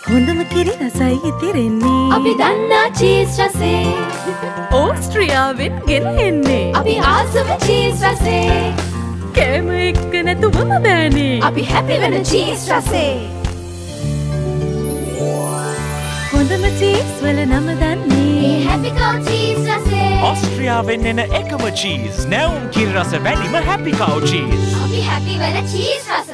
හොඳම කිරි රසයි ඉතිරෙන්නේ. අපි දන්නා චීස් රසේ. ඕස්ට්‍රියාවෙන් ගෙනෙන්නේ. අපි ආසම චීස් රසේ. කෑම එක්ක නැතුවම බෑනේ. අපි හැපි වෙන චීස් රසේ. හොඳම චීස් වල නම දන්නේ. හැපි කව් චීස් රසේ. ඕස්ට්‍රියාවෙන් එන එකම චීස්. නැවුම් කිරි රස වැඩිම හැපි කව් චීස්. අපි හැපි වෙන චීස් රසේ.